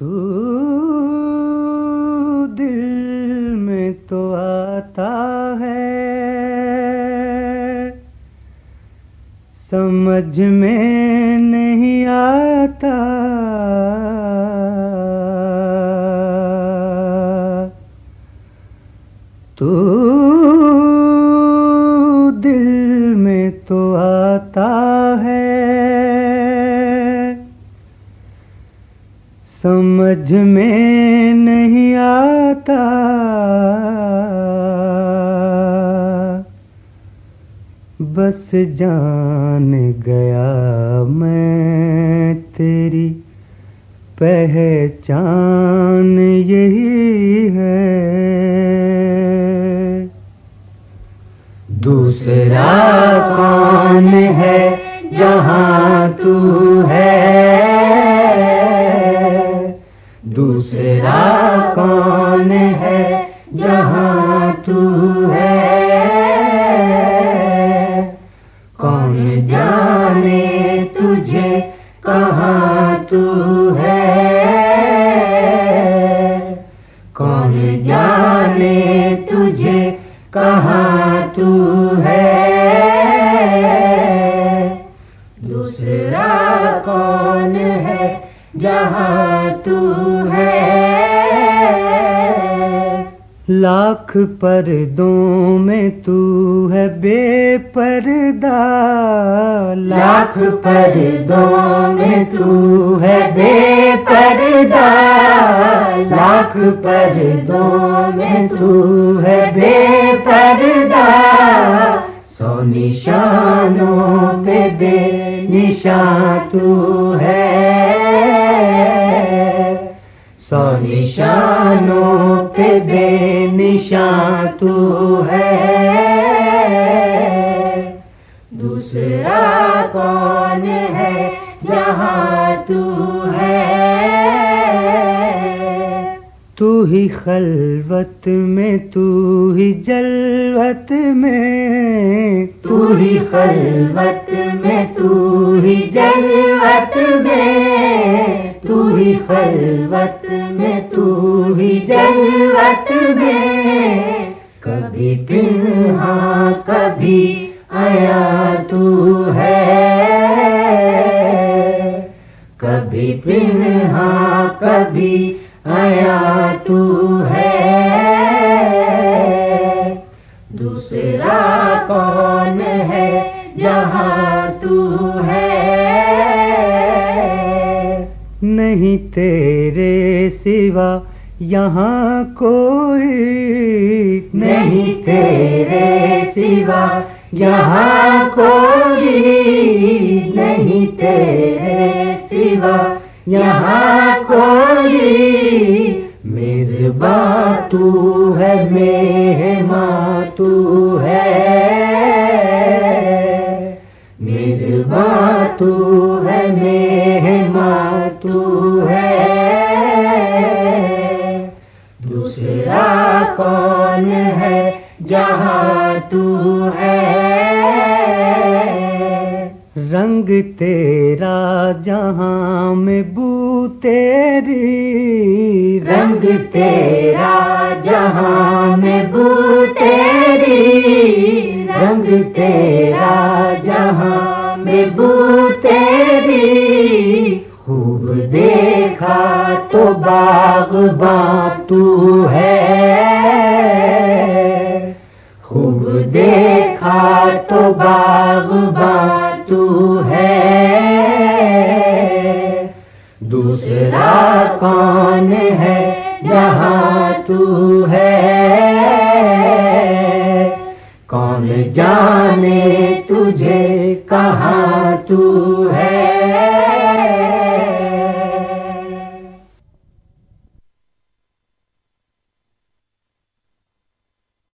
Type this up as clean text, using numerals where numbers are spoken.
तू दिल में तो आता है, समझ में नहीं आता। तू दिल में तो आता है, समझ में नहीं आता। बस जान गया मैं तेरी पहचान यही है। दूसरा कौन है जहां तू है, दूसरा कौन है जहां तू है। कौन जाने तुझे कहाँ तू है, कौन जाने तुझे कहाँ तू है। दूसरा कौन है जहाँ तू है। लाख पर्दों में तू है बेपर्दा, लाख पर्दों में तू है बेपर्दा, लाख पर्दों में तू है बेपर्दा। सौ निशानों पे बेनिशान तू है, सौ निशानों पे बेनिशान तू है। दूसरा कौन है जहाँ तू है। तू ही खलवत में, तू ही जलवत में, तू ही खलवत में, तू ही जलवत में, तू ही खलवत में, तू ही जलवत में। कभी पिन्हा कभी आया तू है, कभी पिन्हा कभी आया तू है। दूसरा कौन है जहाँ तू है। नहीं तेरे सिवा यहाँ कोई, नहीं तेरे सिवा यहाँ कोई, नहीं तेरे सिवा यहाँ कोई। मेज़बान तू है, मेहमान तू है, मेज़बान तू है, मेहमान तू है। दूसरा कौन है जहाँ तू है। रंग तेरा जहाँ में बू तेरी, रंग तेरा जहाँ में बू तेरी, रंग तेरा जहाँ में बू तेरी। खूब देखा तो बाग़बान तू है, खूब देखा तो बाग़बान तू है। दूसरा कौन है जहाँ तू है। कौन जाने तुझे कहाँ तू है।